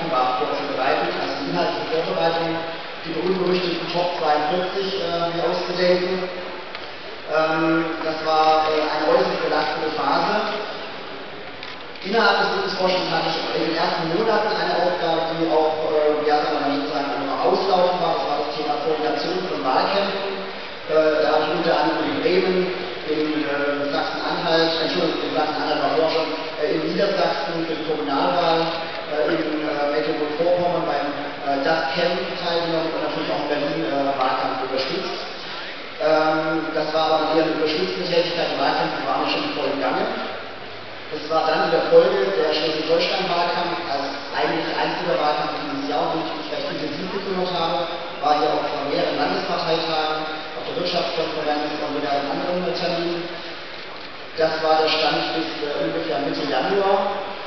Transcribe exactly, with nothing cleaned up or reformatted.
offenbar vorzubereiten, also die inhaltliche Vorbereitung, die berühmt-berüchtigten Top zweiundvierzig äh, mir auszudenken. Ähm, das war äh, eine äußerst belastende Phase. Innerhalb des Bundesvorstands hatte ich in den ersten Monaten eine Aufgabe, die auch, äh, ja, sagen wir mal, sozusagen noch auslaufen war. Das war das Thema Koordination von Wahlkämpfen. Äh, da habe ich unter anderem in Bremen, in äh, Sachsen-Anhalt, Entschuldigung, in Sachsen-Anhalt war vorher schon, äh, in Niedersachsen für die Kommunalwahl, äh, in äh, Mecklenburg-Vorpommern beim äh, D A S-Camp teilgenommen und natürlich auch in Berlin äh, Wahlkampf unterstützt. Ähm, das war aber eher eine überstützende Tätigkeit, die Wahlkämpfe waren ja schon voll im Gange. Das war dann in der Folge der Schleswig-Holstein-Wahlkampf als eigentlich einziger Wahlkampf dieses Jahr, wo ich mich recht intensiv gekümmert habe, war hier auch von mehreren Landesparteitagen, auf der Wirtschaftskonferenz und wieder in anderen Terminen. Das war der Stand bis äh, ungefähr Mitte Januar.